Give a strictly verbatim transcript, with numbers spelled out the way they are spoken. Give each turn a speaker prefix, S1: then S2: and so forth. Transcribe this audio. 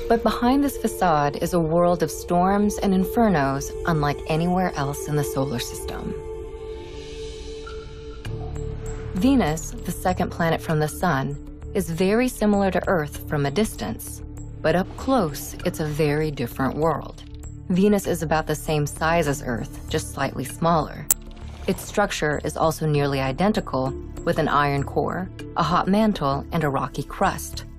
S1: But behind this facade is a world of storms and infernos unlike anywhere else in the solar system. Venus, the second planet from the Sun, is very similar to Earth from a distance, but up close, it's a very different world. Venus is about the same size as Earth, just slightly smaller. Its structure is also nearly identical, with an iron core, a hot mantle, and a rocky crust.